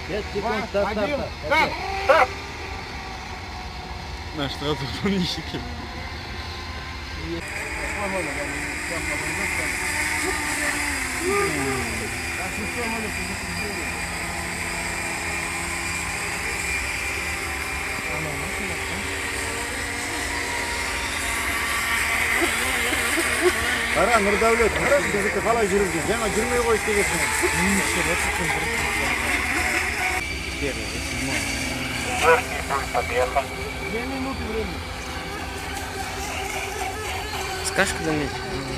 5 секунд, старт, старт, Один, старт. старт! Наш разрушен нищики. Qara, Nurdavlat, qara, bizniki qalay yuribdi. Yana yurmay qo'yish degasan. Подъехал. 2 минуты времени. Скажешь, когда мне?